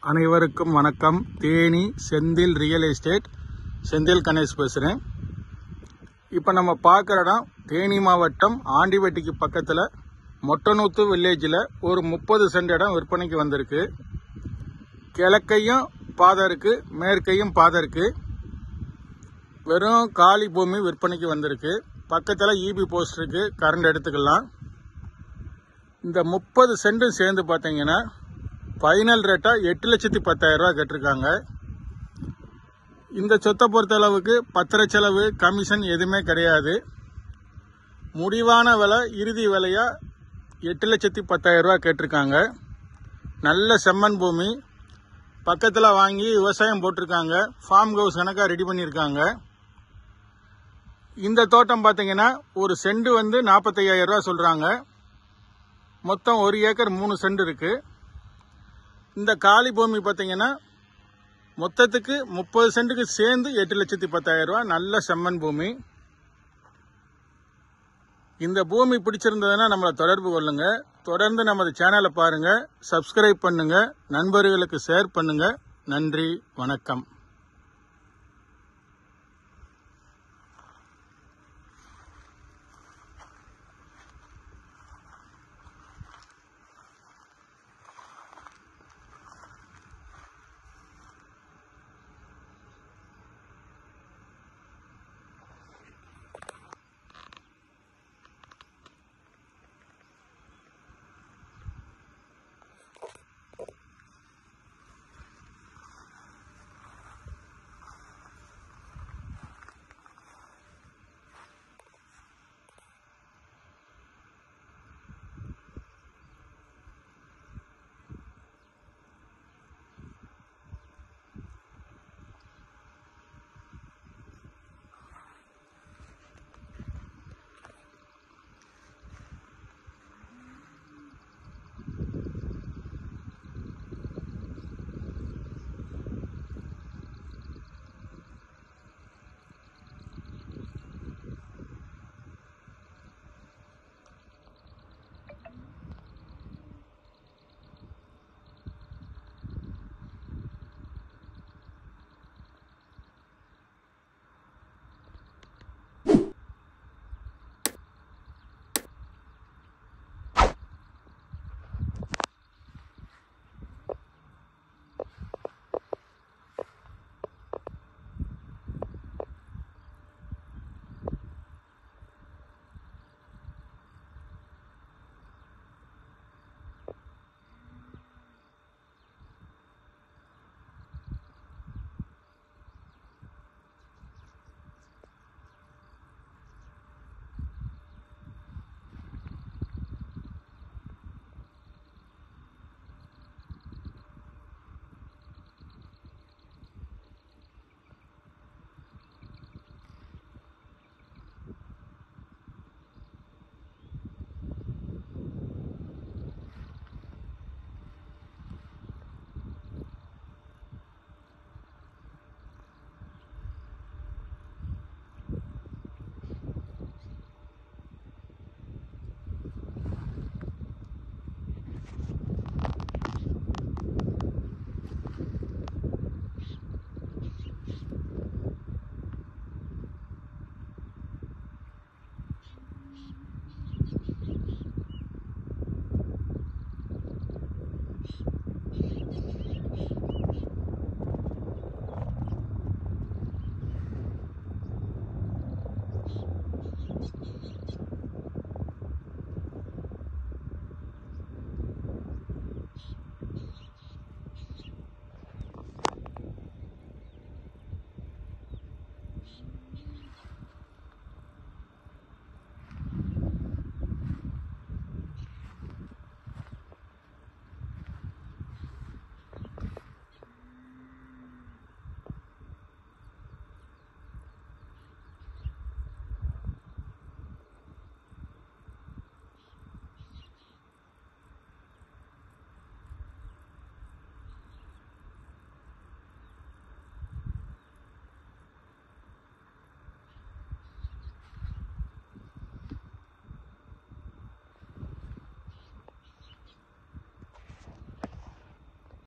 அனைவருக்கும் வணக்கம். Theni Senthil real estate, Senthil Ganesh பேசுகிறேன். இப்போ நம்ம பார்க்குற இடம் தேனி மாவட்டம் ஆண்டிவட்டிக்கு பக்கத்தில் மொட்டனூத்து வில்லேஜில் ஒரு 30 சென்ட் இடம் விற்பனைக்கு வந்திருக்கு. கிழக்கையும் பாதை இருக்குது, மேற்கையும் பாதை இருக்குது. வெறும் காலி பூமி விற்பனைக்கு வந்திருக்கு. பக்கத்தில் இபி போஸ்ட் இருக்குது, கரண்ட் எடுத்துக்கலாம். இந்த 30 சென்ட்டும் சேர்ந்து பார்த்தீங்கன்னா ஃபைனல் ரேட்டாக 8,10,000 ரூபா கேட்டிருக்காங்க. இந்த சொத்தை பொறுத்த அளவுக்கு பத்திர செலவு கமிஷன் எதுவுமே கிடையாது. முடிவான விலை இறுதி விலையாக 8,10,000 ரூபா கேட்டிருக்காங்க. நல்ல செம்மண் பூமி, பக்கத்தில் வாங்கி விவசாயம் போட்டிருக்காங்க. ஃபார்ம் ஹவுஸ் கணக்காக ரெடி பண்ணியிருக்காங்க. இந்த தோட்டம் பார்த்தீங்கன்னா ஒரு சென்ட் 45,000 ரூபா சொல்கிறாங்க. மொத்தம் 1 ஏக்கர் 3 சென்ட் இருக்குது. இந்த காலி பூமி பார்த்தீங்கன்னா மொத்தத்துக்கு 30 சென்ட்டுக்கு சேர்ந்து 8,10,000 ரூபா. நல்ல செம்மண் பூமி. இந்த பூமி பிடிச்சிருந்ததுன்னா நம்மளை தொடர்பு கொள்ளுங்க. தொடர்ந்து நமது சேனலை பாருங்க, சப்ஸ்கிரைப் பண்ணுங்க, நண்பர்களுக்கு ஷேர் பண்ணுங்க. நன்றி, வணக்கம்.